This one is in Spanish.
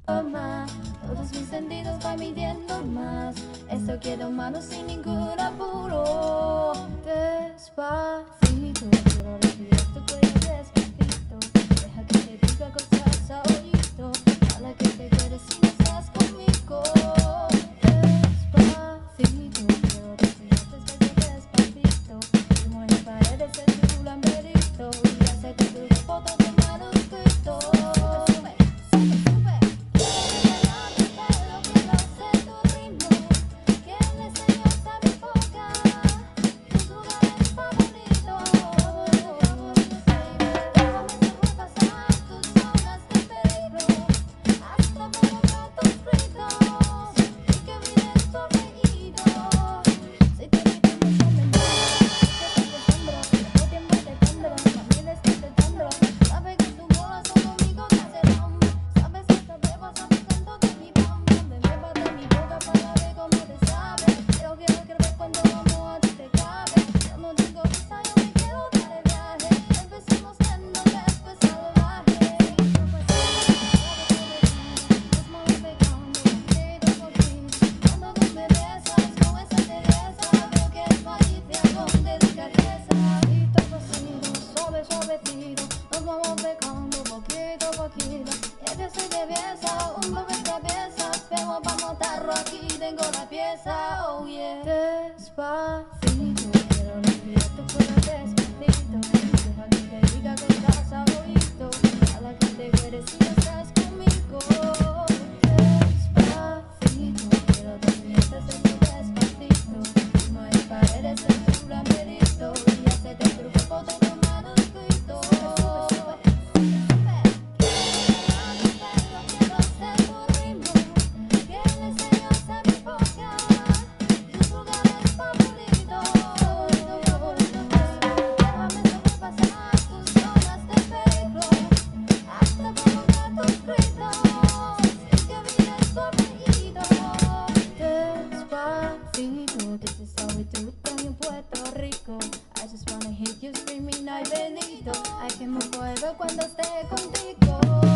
más. Todos mis sentidos van midiendo más. Esto quiero manos sin ningún apuro. Despacito, quiero respirar tu cuello despacito. Deja que te diga cosas a oído, para que te quedes si no estás conmigo. Despacito, quiero respirar tu cuello despacito. Firmo en las paredes de tu lamberito y hacerte tu cuerpo todo manuscrito. Nos vamos pegando poquito a poquito. Es que soy de pieza, un rompecabezas, pero para montarlo aquí tengo la pieza. Oh yeah. Despacito, quiero respirar tu cuello despacito. Deja que te diga cosas a oído, para que te quedes si no estás conmigo. Despacito, quiero respirar despacito. No hay paredes en tu lamberito y hacerte el cuerpo todo manuscrito. This is how we do it down in Puerto Rico. I just wanna hear you screaming, ay bendito. I can move forever cuando esté contigo.